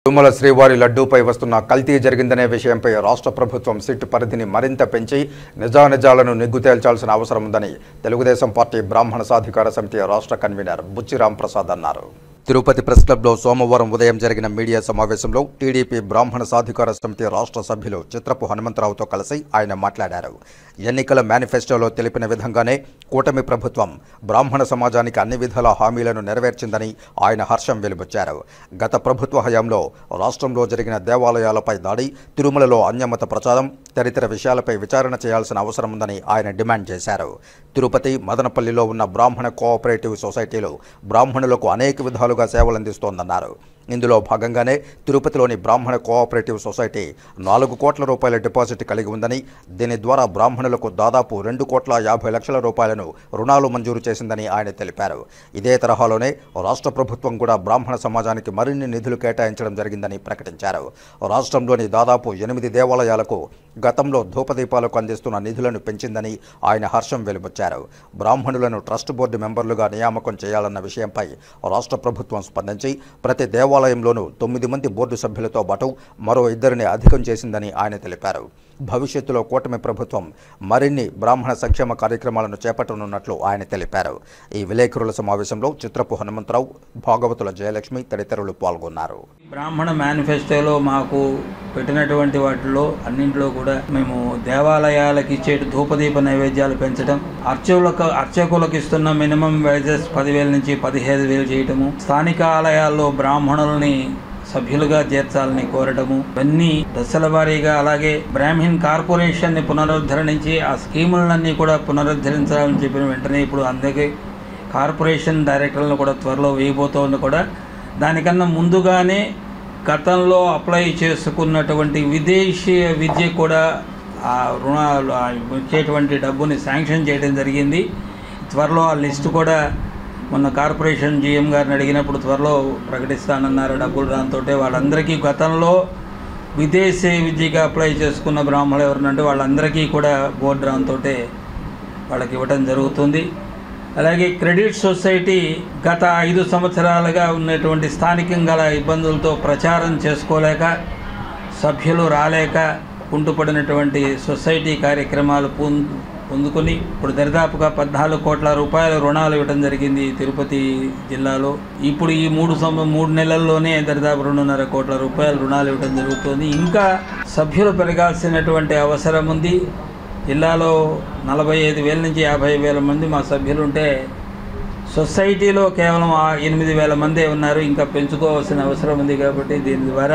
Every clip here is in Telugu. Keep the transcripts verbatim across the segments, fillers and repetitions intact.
తిరుమల శ్రీవారి లడ్డూపై వస్తున్న కల్తీ జరిగిందనే విషయంపై రాష్ట్ర ప్రభుత్వం సిట్ పరిధిని మరింత పెంచి నిజానిజాలను నిగ్గు తేల్చాల్సిన అవసరం ఉందని తెలుగుదేశం పార్టీ బ్రాహ్మణ సాధికార సమితి రాష్ట్ర కన్వీనర్ బుచ్చి రాంప్రసాద్ అన్నారు. తిరుపతి ప్రెస్ క్లబ్లో సోమవారం ఉదయం జరిగిన మీడియా సమావేశంలో టీడీపీ బ్రాహ్మణ సాధికార సమితి రాష్ట్ర సభ్యులు చిత్రపు హనుమంతరావుతో కలిసి ఆయన మాట్లాడారు. ఎన్నికల మేనిఫెస్టోలో తెలిపిన విధంగానే కూటమి ప్రభుత్వం బ్రాహ్మణ సమాజానికి అన్ని విధాల హామీలను నెరవేర్చిందని ఆయన హర్షం వెలిబుచ్చారు. గత ప్రభుత్వ హయాంలో రాష్ట్రంలో జరిగిన దేవాలయాలపై దాడి, తిరుమలలో అన్యమత ప్రచారం తదితర విషయాలపై విచారణ చేయాల్సిన అవసరం ఉందని ఆయన డిమాండ్ చేశారు. తిరుపతి, మదనపల్లిలో ఉన్న బ్రాహ్మణ కోఆపరేటివ్ సొసైటీలు బ్రాహ్మణులకు అనేక విధాలుగా సేవలందిస్తోందన్నారు. ఇందులో భాగంగానే తిరుపతిలోని బ్రాహ్మణ కోఆపరేటివ్ సొసైటీ నాలుగు కోట్ల రూపాయల డిపాజిట్ కలిగి ఉందని, దీని ద్వారా బ్రాహ్మణులకు దాదాపు రెండు కోట్ల యాభై లక్షల రూపాయలను రుణాలు మంజూరు చేసిందని ఆయన తెలిపారు. ఇదే తరహాలోనే రాష్ట్ర ప్రభుత్వం కూడా బ్రాహ్మణ సమాజానికి మరిన్ని నిధులు కేటాయించడం జరిగిందని ప్రకటించారు. రాష్ట్రంలోని దాదాపు ఎనిమిది దేవాలయాలకు గతంలో ధూపదీపాలకు అందిస్తున్న నిధులను పెంచిందని ఆయన హర్షం వెలిబుచ్చారు. బ్రాహ్మణులను ట్రస్ట్ బోర్డు మెంబర్లుగా నియామకం చేయాలన్న విషయంపై రాష్ట్ర ప్రభుత్వం స్పందించి ప్రతి దేవాలయంలోనూ తొమ్మిది మంది బోర్డు సభ్యులతో పాటు మరో ఇద్దరిని అధికం చేసిందని ఆయన తెలిపారు. భవిష్యత్తులో కూటమి ప్రభుత్వం మరిన్ని బ్రాహ్మణ సంక్షేమ కార్యక్రమాలను చేపట్టనున్నట్లు ఆయన తెలిపారు. ఈ విలేకరుల సమావేశంలో చిత్రపు హనుమంతరావు, భాగవతుల జయలక్ష్మి తదితరులు పాల్గొన్నారు. బ్రాహ్మణ మేనిఫెస్టోలో మాకు పెట్టినటువంటి వాటిలో అన్నింటిలో కూడా మేము దేవాలయాలకు ఇచ్చే ధూపదీప నైవేద్యాలు పెంచడం, అర్చకులకు అర్చకులకు ఇస్తున్న మినిమం వేజెస్ పదివేల నుంచి పదిహేను వేలు చేయటము, స్థానిక ఆలయాల్లో బ్రాహ్మణుల్ని సభ్యులుగా చేర్చాలని కోరటము, ఇవన్నీ దశల వారీగా, అలాగే బ్రాహ్మణ్ కార్పొరేషన్ ని పునరుద్ధరించి ఆ స్కీములన్నీ కూడా పునరుద్ధరించాలని చెప్పిన వెంటనే ఇప్పుడు అందుకే కార్పొరేషన్ డైరెక్టర్లను కూడా త్వరలో వేయబోతోంది. కూడా దానికన్నా ముందుగానే గతంలో అప్లై చేసుకున్నటువంటి విదేశీ విద్య కూడా ఆ రుణాలు ఇచ్చేటువంటి డబ్బుని శాంక్షన్ చేయడం జరిగింది. త్వరలో ఆ లిస్టు కూడా మొన్న కార్పొరేషన్ జీఎం గారిని అడిగినప్పుడు త్వరలో ప్రకటిస్తానన్నారు డబ్బులు. దాంతో వాళ్ళందరికీ గతంలో విదేశీ విద్యగా అప్లై చేసుకున్న బ్రాహ్మణులు ఎవరినంటే వాళ్ళందరికీ కూడా బోర్డు దాంతో వాళ్ళకి ఇవ్వటం జరుగుతుంది. అలాగే క్రెడిట్ సొసైటీ గత ఐదు సంవత్సరాలుగా ఉన్నటువంటి స్థానికంగా ఇబ్బందులతో ప్రచారం చేసుకోలేక, సభ్యులు రాలేక కుంటుపడినటువంటి సొసైటీ కార్యక్రమాలు పొందుకొని ఇప్పుడు దరిదాపుగా పద్నాలుగు కోట్ల రూపాయల రుణాలు ఇవ్వడం జరిగింది తిరుపతి జిల్లాలో. ఇప్పుడు ఈ మూడు సం మూడు నెలల్లోనే దరిదాపు రెండున్నర కోట్ల రూపాయల రుణాలు ఇవ్వడం జరుగుతుంది. ఇంకా సభ్యులు పెరగాల్సినటువంటి అవసరం ఉంది. జిల్లాలో నలభై ఐదు వేల నుంచి యాభై వేల మంది మా సభ్యులు ఉంటే సొసైటీలో కేవలం ఎనిమిది వేల మందే ఉన్నారు. ఇంకా పెంచుకోవాల్సిన అవసరం ఉంది. కాబట్టి దీని ద్వారా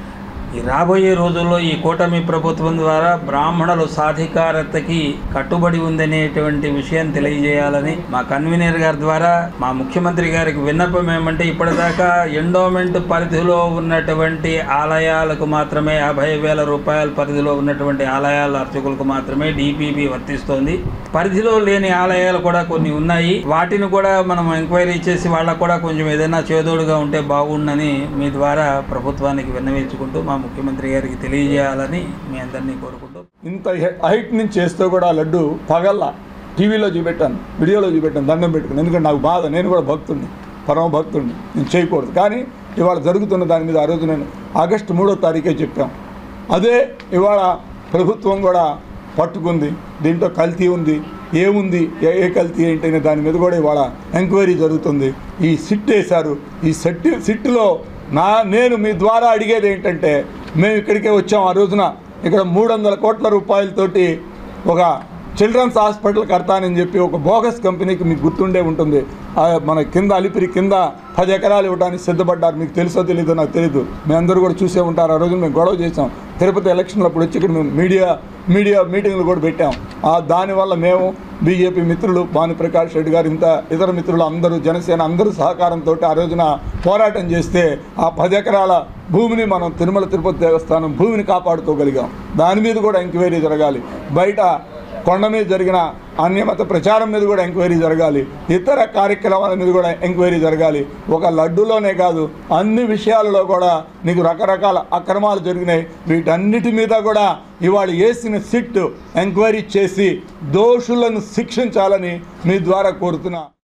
ఈ రాబోయే రోజుల్లో ఈ కూటమి ప్రభుత్వం ద్వారా బ్రాహ్మణుల సాధికారతకి కట్టుబడి ఉందనేటువంటి విషయం తెలియజేయాలని మా కన్వీనర్ గారి ద్వారా మా ముఖ్యమంత్రి గారికి విన్నపం ఏమంటే, ఇప్పటిదాకా ఎండోమెంట్ పరిధిలో ఉన్నటువంటి ఆలయాలకు మాత్రమే యాభై వేల రూపాయల పరిధిలో ఉన్నటువంటి ఆలయాల అర్చకులకు మాత్రమే డిపిపి వర్తిస్తోంది. పరిధిలో లేని ఆలయాలు కూడా కొన్ని ఉన్నాయి. వాటిని కూడా మనం ఎంక్వైరీ చేసి వాళ్ళకు కూడా కొంచెం ఏదైనా చేదోడుగా ఉంటే బాగుండని మీ ద్వారా ప్రభుత్వానికి విన్నవించుకుంటూ మా ముఖ్యమంత్రి గారికి తెలియజేయాలని మీ అందరినీ కోరుకుంటూ, ఇంత హైట్ నుంచి చేస్తూ కూడా లడ్డు పగల్లా టీవీలో చూపెట్టాను, వీడియోలో చూపెట్టాను, దండం పెట్టుకుని. ఎందుకంటే నాకు బాధ, నేను కూడా భక్తుడిని, పరమ భక్తుడిని, నేను చేయకూడదు. కానీ ఇవాళ జరుగుతున్న దాని మీద ఆ రోజు నేను ఆగస్టు మూడో తారీఖే చెప్పాం. అదే ఇవాళ ప్రభుత్వం కూడా పట్టుకుంది. దీంట్లో కల్తీ ఉంది, ఏముంది, ఏ ఏ కల్తీ ఏంటనే దాని మీద కూడా ఇవాళ ఎంక్వైరీ జరుగుతుంది. ఈ సిట్ వేశారు. ఈ సెట్ సిట్లో నా నేను మీ ద్వారా అడిగేది ఏంటంటే, మేము ఇక్కడికే వచ్చాం. ఆ రోజున ఇక్కడ మూడు వందల కోట్ల రూపాయలతోటి ఒక చిల్డ్రన్స్ హాస్పిటల్ కడతానని చెప్పి ఒక బోగస్ కంపెనీకి మీకు గుర్తుండే ఉంటుంది. మన కింద అలిపిరి కింద పది ఎకరాలు ఇవ్వడానికి సిద్ధపడ్డారు. మీకు తెలుసో తెలీదో నాకు తెలీదు, మీ అందరూ కూడా చూసే ఉంటారు. ఆ రోజున మేము గొడవ చేసాం. తిరుపతి ఎలక్షన్లు అప్పుడు వచ్చి ఇక్కడ మేము మీడియా మీడియా మీటింగ్లు కూడా పెట్టాం. దానివల్ల మేము బీజేపీ మిత్రులు భానుప్రకాష్ రెడ్డి గారు, ఇంత ఇతర మిత్రులు అందరూ, జనసేన అందరూ సహకారంతో ఆ రోజున పోరాటం చేస్తే ఆ పది ఎకరాల భూమిని మనం తిరుమల తిరుపతి దేవస్థానం భూమిని కాపాడుకోగలిగాం. దాని మీద కూడా ఎంక్వైరీ జరగాలి. బయట కొండ మీద జరిగిన అన్యమత ప్రచారం మీద కూడా ఎంక్వైరీ జరగాలి. ఇతర కార్యక్రమాల మీద కూడా ఎంక్వైరీ జరగాలి. ఒక లడ్డులోనే కాదు, అన్ని విషయాలలో కూడా నీకు రకరకాల అక్రమాలు జరిగినాయి. వీటన్నిటి మీద కూడా ఇవాళ వేసిన సిట్ ఎంక్వైరీ చేసి దోషులను శిక్షించాలని మీ ద్వారా కోరుతున్నా.